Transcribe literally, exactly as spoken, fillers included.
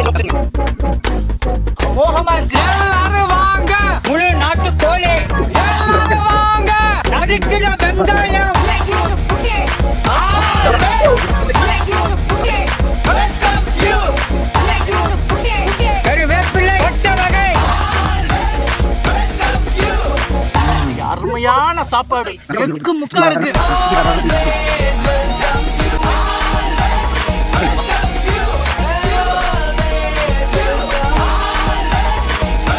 மோகமா இருக்கு. எல்லாரும் வாங்க. முழு நாட்டு கோழி. எல்லாரும் வாங்க. நறுக்கிற வெங்காயம். கருவேப்பிலை ஒட்ட வகை. அருமையான சாப்பாடு. எக்கு முக்கா இருக்கு.